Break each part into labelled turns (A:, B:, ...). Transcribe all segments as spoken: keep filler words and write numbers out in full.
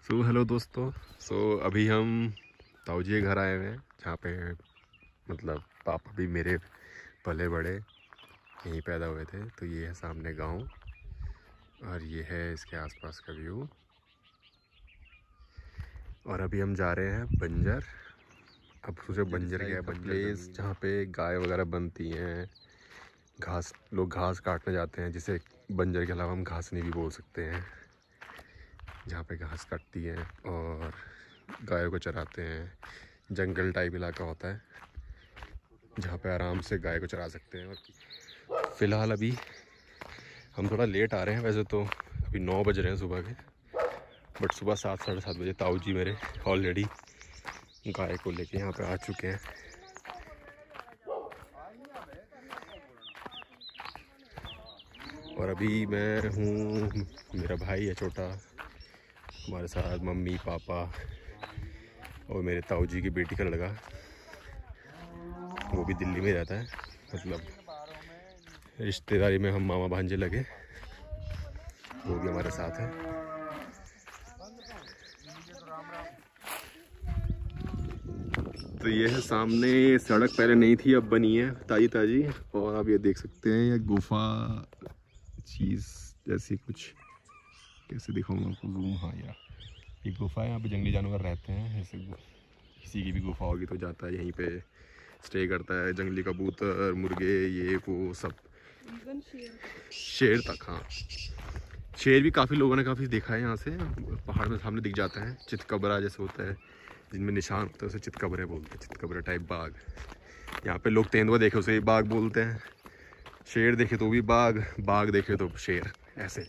A: So hello दोस्तों। सो so, अभी हम ताऊजी के घर आए हुए हैं, जहाँ पे मतलब पापा भी मेरे पले बड़े यहीं पैदा हुए थे। तो ये है सामने गांव और ये है इसके आसपास का व्यू। और अभी हम जा रहे हैं बंजर। अब सोचे बंजर क्या है, प्लेस जहाँ पे गाय वगैरह बनती हैं, घास, लोग घास काटने जाते हैं, जिसे बंजर के अलावा हम घासनी भी बोल सकते हैं, जहाँ पे घास काटती है और गायों को चराते हैं। जंगल टाइप इलाका होता है जहाँ पे आराम से गाय को चरा सकते हैं। और फ़िलहाल अभी हम थोड़ा लेट आ रहे हैं, वैसे तो अभी नौ बज रहे हैं सुबह के, बट सुबह सात साढ़े सात बजे ताऊ जी मेरे ऑलरेडी गाय को लेके यहाँ पे आ चुके हैं। और अभी मैं हूँ, मेरा भाई है छोटा हमारे साथ, मम्मी पापा और मेरे ताऊ जी की बेटी का लड़का, वो भी दिल्ली में रहता है। मतलब रिश्तेदारी में हम मामा भांजे लगे, वो भी हमारे साथ है। तो ये है सामने सड़क, पहले नहीं थी अब बनी है ताजी ताजी। और आप ये देख सकते हैं, ये गुफा चीज़ जैसी कुछ, कैसे दिखाऊंगा आपको जूम। हाँ यार, ये गुफा है, यहाँ पे जंगली जानवर रहते हैं। ऐसे किसी की भी गुफा होगी तो जाता है यहीं पे स्टे करता है। जंगली कबूतर, मुर्गे, ये वो सब, शेर तक। हाँ, शेर भी काफ़ी लोगों ने काफ़ी देखा है यहाँ से, पहाड़ में सामने दिख जाता है। चितकबरा जैसे होता है जिनमें निशान होता है, उसे चितकबरे बोलते हैं, चितकबरे टाइप बाघ। यहाँ पे लोग तेंदुआ देखे उसे बाघ बोलते हैं, शेर देखे तो भी बाघ, बाघ देखे तो शेर, ऐसे।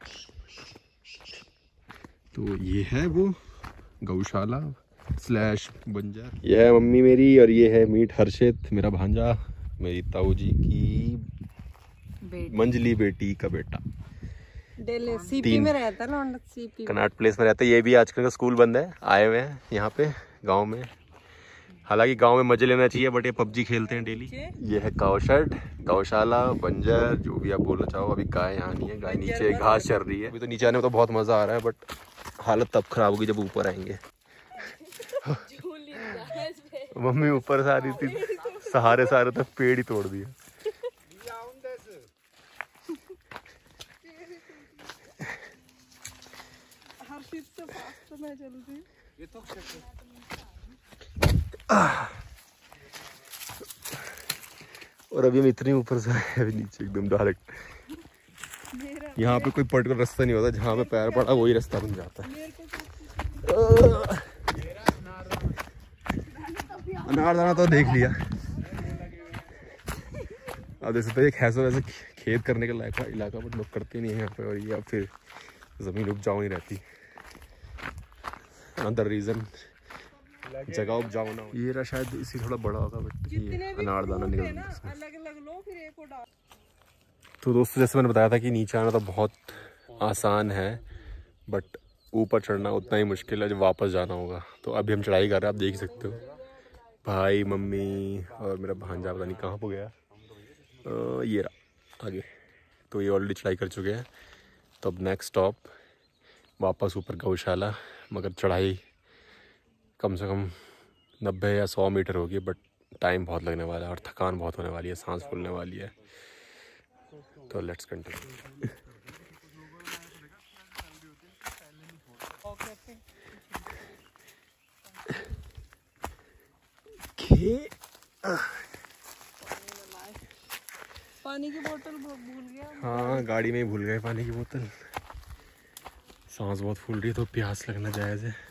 A: तो ये है वो गौशाला स्लैश बंजर। ये है मम्मी मेरी और ये है मीट हर्षित, मेरा भांजा, मेरी ताऊ जी की बेटी। मंजली बेटी का बेटा।
B: सीपी में रहता है ना, सीपी
A: कनाट प्लेस में रहता है। ये भी आजकल का स्कूल बंद है, आए हुए हैं यहाँ पे गांव में। हालांकि गांव में मजे लेना चाहिए, बट ये पबजी खेलते हैं डेली। ये है काउशेड, गौशाला, बंजर, जो भी आप बोलना चाहो। अभी गाय यहाँ नहीं है, गाय नीचे घास चल रही है। अभी तो नीचे आने में तो बहुत मजा आ रहा है, बट हालत तब खराब होगी जब ऊपर आएंगे। मम्मी ऊपर से आ रही थी, सहारे सहारे तक पेड़ ही तोड़ दिया। और अभी हम इतने ऊपर से आए, अभी नीचे एकदम डायरेक्ट। यहाँ पे कोई पर्टिकुलर रास्ता नहीं होता, जहाँ पे पैर पड़ा वही रास्ता बन जाता है। अनारदाना तो देख लिया। अब देख सकते हैं ऐसा वैसे खेत करने के लायक इलाका, बट लोग करते नहीं है यहाँ पे। और ये अब फिर जमीन उपजाऊ नहीं रहती, अनदर रीजन जगह उपजाऊ ना। ये रहा शायद इसी थोड़ा बड़ा होगा, बट ये अनारदाना निकल। तो दोस्तों, जैसे मैंने बताया था कि नीचे आना तो बहुत आसान है, बट ऊपर चढ़ना उतना ही मुश्किल है जब वापस जाना होगा। तो अभी हम चढ़ाई कर रहे हैं, आप देख सकते हो। भाई, मम्मी और मेरा भांजा पता नहीं कहाँ पर गया। आ, ये रहा आगे। तो ये ऑलरेडी चढ़ाई कर चुके हैं। तो अब नेक्स्ट स्टॉप वापस ऊपर गौशाला, मगर चढ़ाई कम से कम नब्बे या सौ मीटर होगी, बट टाइम बहुत लगने वाला है और थकान बहुत होने वाली है, सांस फूलने वाली है। तो लेट्स कंटिन्यू।
B: पानी की बोतल भूल गया।
A: हाँ, गाड़ी में ही भूल गए पानी की बोतल। सांस बहुत फूल रही है, तो प्यास लगना जायज़ है।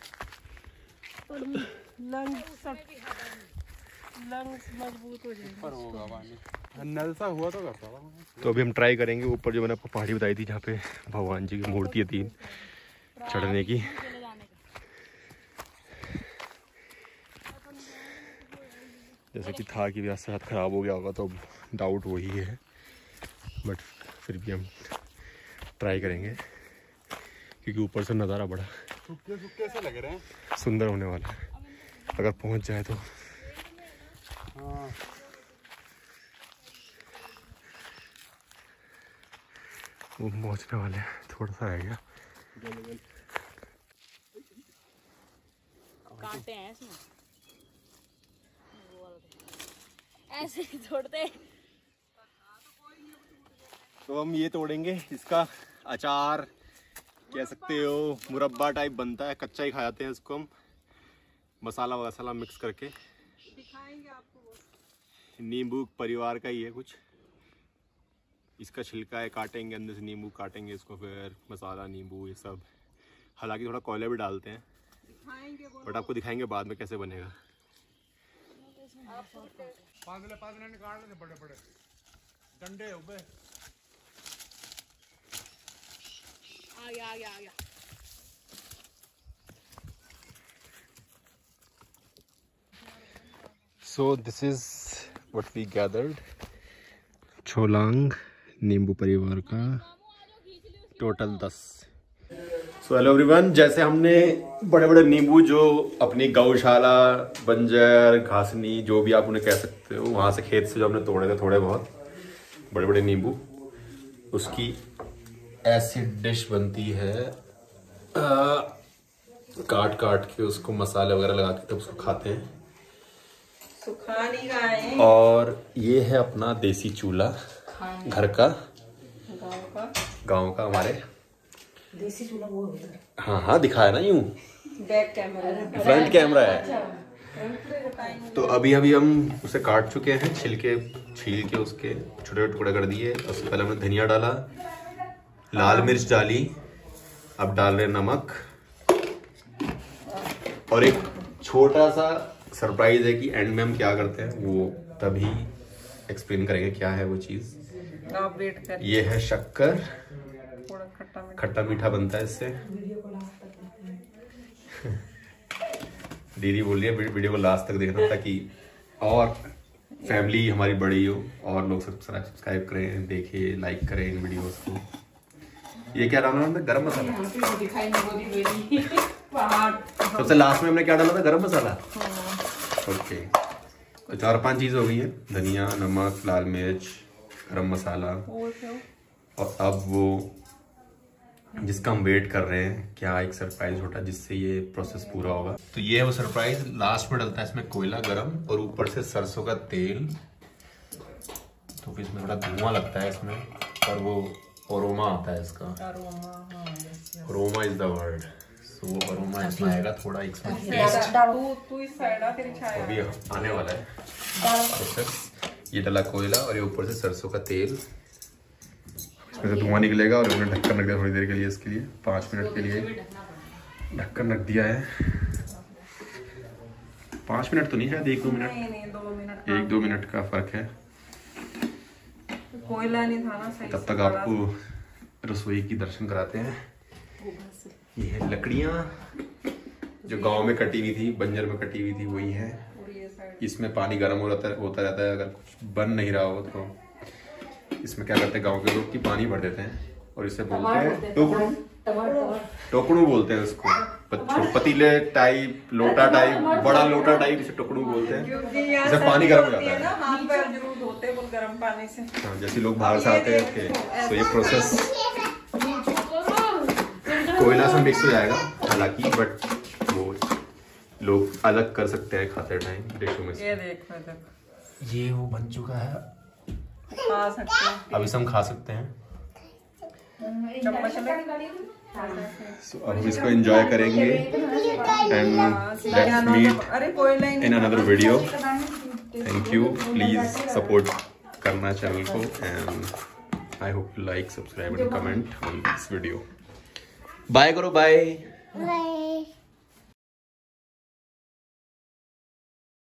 B: लंग्स लंग्स मजबूत हो जाएंगे।
C: नल सा हुआ तो करता था।
A: तो अभी हम ट्राई करेंगे ऊपर, जो मैंने आपको पहाड़ी बताई थी, जहाँ पे भगवान जी की मूर्ति है तीन, चढ़ने की। जैसे कि था कि व्यास हाथ ख़राब हो गया होगा, तो डाउट वही है, बट फिर भी हम ट्राई करेंगे, क्योंकि ऊपर से नज़ारा बड़ा
C: सुक्के सुक्के से लग रहे हैं,
A: सुंदर होने वाला है अगर पहुंच जाए तो।
C: हाँ।
A: वो पहुंचने वाले हैं, थोड़ा सा रह गया।
D: कांटे हैं इसमें, ऐसे ही तोड़ते।
A: तो हम ये तोड़ेंगे, इसका अचार कह सकते हो, मुरब्बा टाइप बनता है, कच्चा ही खा जाते हैं इसको हम, मसाला वसाला मिक्स करके।
B: दिखाएंगे आपको।
A: नींबू परिवार का ही है कुछ, इसका छिलका है, काटेंगे अंदर से नींबू काटेंगे इसको, फिर मसाला नींबू ये सब, हालांकि थोड़ा कोयला भी डालते हैं, बट आपको दिखाएंगे बाद में कैसे बनेगा।
C: पागले पागले निकाल ले बड़े बड़े डंडे उबे।
D: आ गया आ गया आ गया।
A: So this is what we gathered. छोलांग नींबू परिवार का टोटल दस। सो हेलो एवरीवन, जैसे हमने बड़े बड़े नींबू जो अपनी गौशाला, बंजर, घासनी, जो भी आप उन्हें कह सकते हो, वहाँ से खेत से जो हमने तोड़े थे थोड़े बहुत बड़े बड़े नींबू, उसकी ऐसी डिश बनती है, आ, काट काट के उसको मसाले वगैरह लगा के तब उसको खाते हैं।
B: सुखानी गाय
A: और ये है अपना देसी चूल्हा, घर का,
B: गाँव का
A: गांव का हमारे
D: देसी चूल्हा वो होता है।
A: हाँ हाँ दिखाया ना, यूं
B: बैक कैमरा
A: फ्रंट कैमरा है। तो अभी अभी हम उसे काट चुके हैं, छिलके छील के उसके छोटे छोटे टुकड़े कर दिए। उससे पहले हमने धनिया डाला, लाल मिर्च डाली, अब डाल रहे नमक, और एक छोटा सा सरप्राइज है कि एंड में हम क्या करते हैं वो तभी एक्सप्लेन करेंगे क्या है वो चीज।
B: आप वेट करिए।
A: ये है शक्कर,
B: थोड़ा खट्टा मीठा
A: खट्टा मीठा बनता है इससे। दीदी बोल रही है वीडियो को लास्ट तक देखना ताकि और फैमिली हमारी बड़ी हो और लोग सब्सक्राइब करें, देखें, लाइक करें इन वीडियोस को। ये क्या डाला हमने? गरम मसाला। सबसे लास्ट में हमने क्या डाला था? गरम मसाला। ओके, तो चार पांच चीज हो गई है, धनिया, नमक, लाल मिर्च, गरम मसाला। और अब वो जिसका हम वेट कर रहे हैं, क्या एक सरप्राइज होता है जिससे ये प्रोसेस पूरा होगा। तो ये है वो सरप्राइज। लास्ट में डलता है इसमें कोयला गरम और ऊपर से सरसों का तेल, तो फिर इसमें थोड़ा धुआं लगता है इसमें, और वो अरोमा आता है इसका। Aroma is the word. So वो अरोमा इसमें आएगा, थोड़ा इसमें टेस्ट अभी आने वाला है प्रोसेस। ये डला कोयला और ये ऊपर से सरसों का तेल, इसमें से धुआं निकलेगा और हमने ढक्कन रख दिया थोड़ी देर के लिए, इसके लिए पाँच मिनट के लिए ढक्कन रख दिया है। पाँच मिनट तो नहीं, शायद एक दो मिनट,
B: नहीं नहीं दो मिनट
A: एक दो मिनट का फर्क है।
B: कोयला नहीं था ना सही।
A: तब तक आपको रसोई की दर्शन कराते हैं। ये है लकड़ियाँ जो गांव में कटी हुई थी, बंजर में कटी हुई थी, वही है। इसमें पानी गर्म हो रहता होता रहता है, अगर कुछ बन नहीं रहा हो तो इसमें क्या करते हैं गांव के लोग कि पानी भर देते हैं और इसे बोलते हैं टोकड़ू। टोकड़ू बोलते हैं इसको, पतीले टाइप, लोटा टाइप, बड़ा लोटा टाइप, इसे टोकड़ू बोलते हैं। इसे पानी गर्म हो जाता है,
B: हाथ पैर जरूर धोते हैं गर्म पानी से।
A: हाँ, जैसे लोग बाहर से आते हैं। ओके, तो ये प्रोसेस कोयला से मिक्स हो जाएगा हालांकि, बट वो लोग अलग कर सकते हैं खाते टाइम डिशों में से।
B: ये देखो देखो,
A: ये वो बन चुका है,
B: खा सकते हैं।
A: अब इसे हम खा सकते हैं। So, अब हम इसको एंजॉय करेंगे and let's meet in another video. Thank you, please support करना चैनल को and I hope you like, subscribe and comment on this video. Bye करो, बाय।